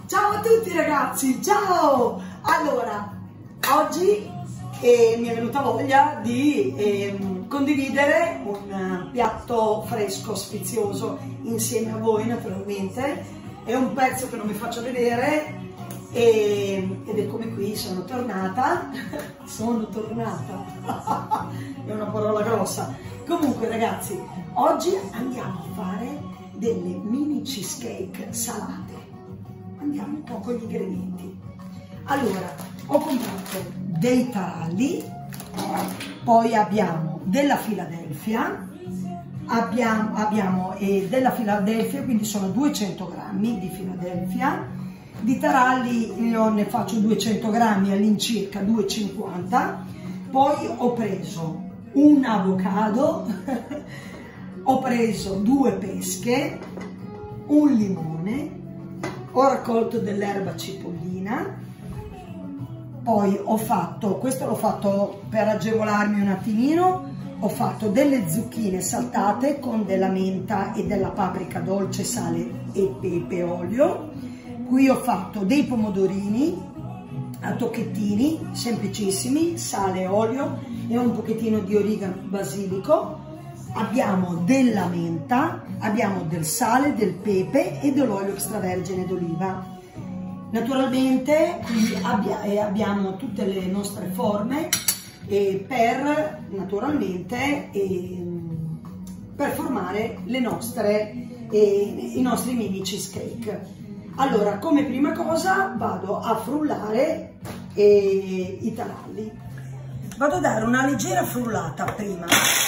Ciao a tutti ragazzi, ciao! Allora, oggi mi è venuta voglia di condividere un piatto fresco, sfizioso, insieme a voi naturalmente. È un pezzo che non vi faccio vedere ed è come qui sono tornata, è una parola grossa. Comunque ragazzi, oggi andiamo a fare delle mini cheesecake salate. Andiamo un po' con gli ingredienti. Allora, ho comprato dei taralli, poi abbiamo della Philadelphia, abbiamo della Philadelphia, quindi sono 200 grammi di Philadelphia. Di taralli io ne faccio 200 grammi all'incirca, 2,50. Poi ho preso un avocado, ho preso 2 pesche, un limone, ho raccolto dell'erba cipollina, poi ho fatto, questo l'ho fatto per agevolarmi un attimino, ho fatto delle zucchine saltate con della menta e della paprika dolce, sale e pepe, olio. Qui ho fatto dei pomodorini a tocchettini, semplicissimi, sale, olio e un pochettino di origano, basilico. Abbiamo della menta, abbiamo del sale, del pepe e dell'olio extravergine d'oliva. Naturalmente qui abbiamo tutte le nostre forme per formare i nostri mini cheesecake. Allora, come prima cosa vado a frullare i taralli. Vado a dare una leggera frullata prima.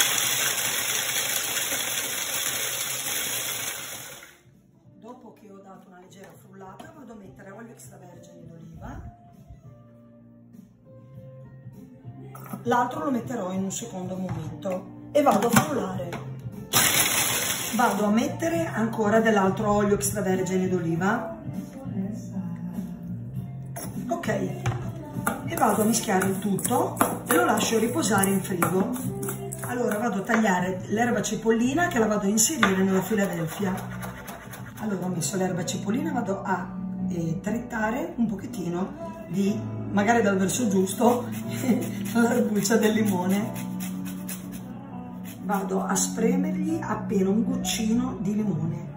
Dopo che ho dato una leggera frullata vado a mettere olio extravergine d'oliva. L'altro lo metterò in un secondo momento e vado a frullare. Vado a mettere ancora dell'altro olio extravergine d'oliva. Ok, e vado a mischiare il tutto e lo lascio riposare in frigo. Allora vado a tagliare l'erba cipollina che la vado a inserire nella Philadelphia. Allora ho messo l'erba cipollina, vado a tritare un pochettino magari dal verso giusto, la buccia del limone. Vado a spremergli appena un goccino di limone.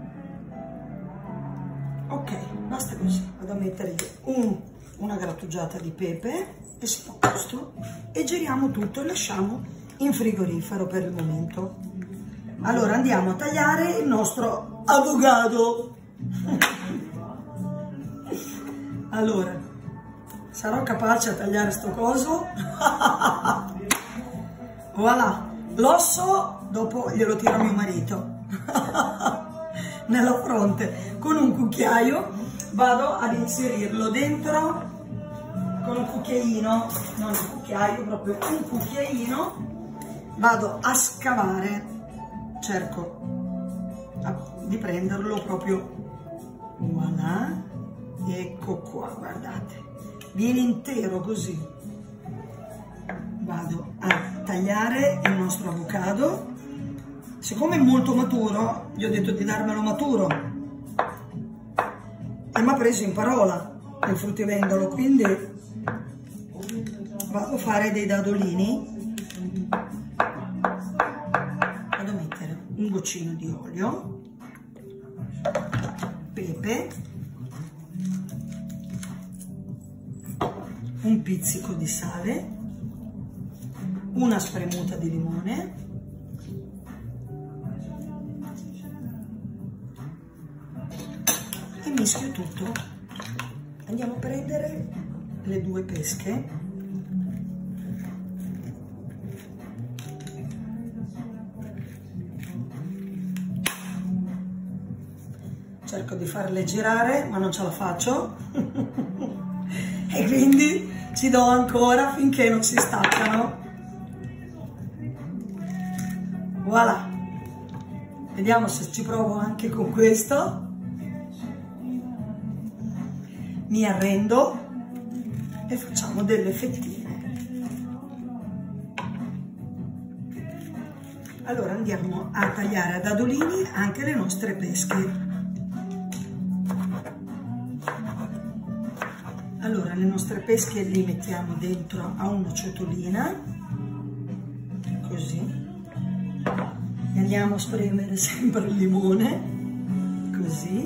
Ok, basta così. Vado a mettergli una grattugiata di pepe e siamo a posto. E giriamo tutto e lasciamo in frigorifero per il momento. Allora andiamo a tagliare il nostro avocado. Allora, sarò capace a tagliare sto coso? Voilà, l'osso dopo glielo tiro a mio marito nella fronte con un cucchiaio. Vado ad inserirlo dentro con un cucchiaino, non un cucchiaio, proprio un cucchiaino. Vado a scavare, cerco di prenderlo proprio, voilà, ecco qua, guardate, viene intero così. Vado a tagliare il nostro avocado. Siccome è molto maturo, gli ho detto di darmelo maturo e mi ha preso in parola il fruttivendolo, quindi vado a fare dei dadolini. Vado a mettere un goccino di olio, pepe, un pizzico di sale, una spremuta di limone, e mischio tutto. Andiamo a prendere le 2 pesche, cerco di farle girare ma non ce la faccio e quindi ci do ancora finché non si staccano. Voilà, vediamo se ci provo anche con questo. Mi arrendo e facciamo delle fettine. Allora andiamo a tagliare a dadolini anche le nostre pesche. Allora, le nostre pesche li mettiamo dentro a una ciotolina, così, e andiamo a spremere sempre il limone, così,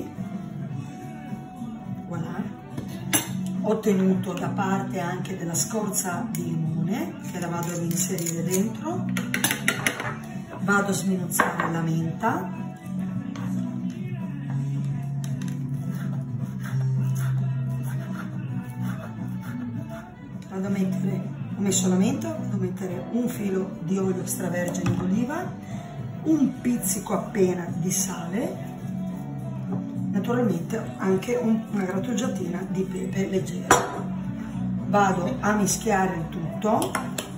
voilà. Ho tenuto da parte anche della scorza di limone, che la vado ad inserire dentro, vado a sminuzzare la menta, vado a mettere, ho messo la menta, vado a mettere un filo di olio extravergine d'oliva, un pizzico appena di sale, naturalmente anche una grattugiatina di pepe leggero. Vado a mischiare il tutto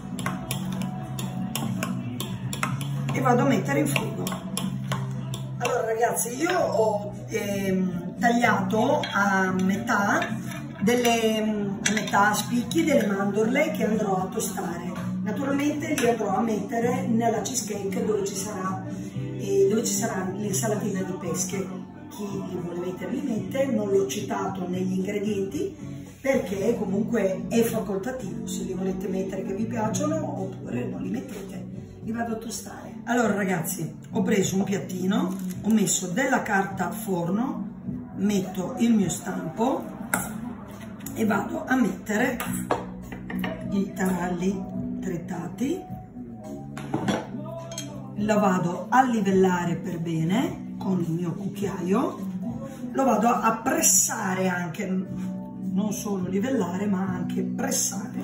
e vado a mettere in frigo. Allora ragazzi, io ho tagliato a metà spicchi delle mandorle che andrò a tostare. Naturalmente li andrò a mettere nella cheesecake dove ci sarà l'insalatina di pesche. Chi li vuole mettere li mette, non l'ho citato negli ingredienti perché comunque è facoltativo, se li volete mettere che vi piacciono oppure non li mettete, li vado a tostare. Allora ragazzi, ho preso un piattino, ho messo della carta forno, metto il mio stampo e vado a mettere i taralli tritati, la vado a livellare per bene con il mio cucchiaio, lo vado a pressare anche, non solo livellare ma anche pressare.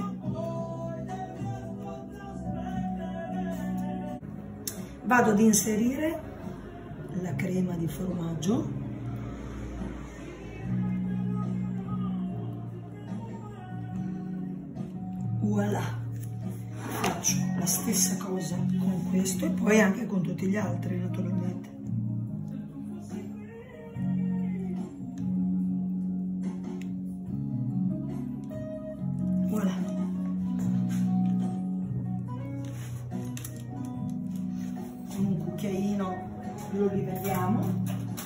Vado ad inserire la crema di formaggio, voilà. Faccio la stessa cosa con questo e poi anche con tutti gli altri naturalmente. Voilà. Con un cucchiaino lo livelliamo.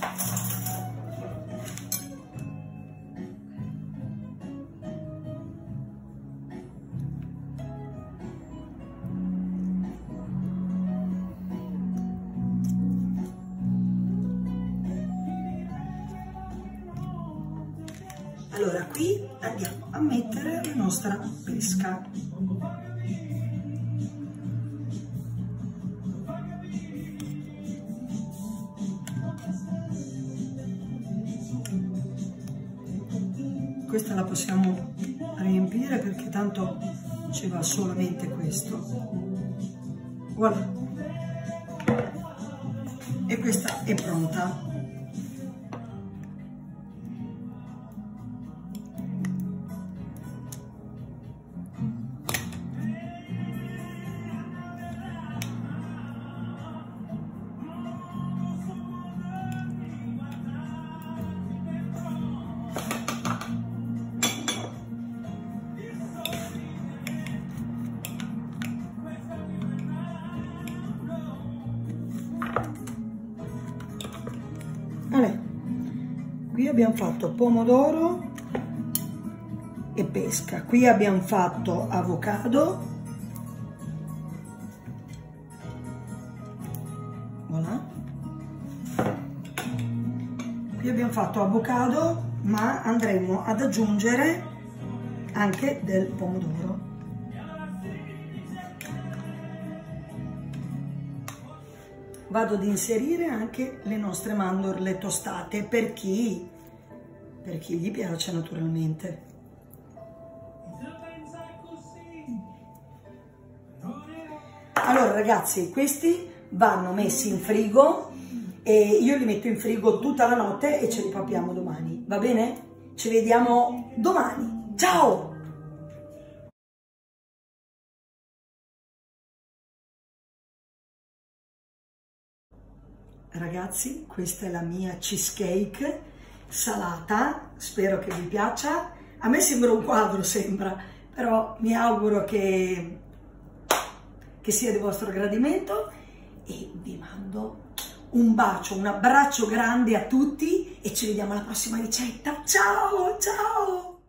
Allora qui andiamo a mettere la nostra pesca. Questa la possiamo riempire perché tanto ci va solamente questo. Voilà. E questa è pronta. Allora, qui abbiamo fatto pomodoro e pesca, qui abbiamo fatto avocado, voilà. Qui abbiamo fatto avocado, ma andremo ad aggiungere anche del pomodoro. Vado ad inserire anche le nostre mandorle tostate per chi gli piace naturalmente. Allora ragazzi, questi vanno messi in frigo e io li metto in frigo tutta la notte e ce li papiamo domani, va bene? Ci vediamo domani, ciao! Ragazzi, questa è la mia cheesecake salata, spero che vi piaccia. A me sembra un quadro, però mi auguro che sia di vostro gradimento e vi mando un bacio, un abbraccio grande a tutti e ci vediamo alla prossima ricetta. Ciao, ciao!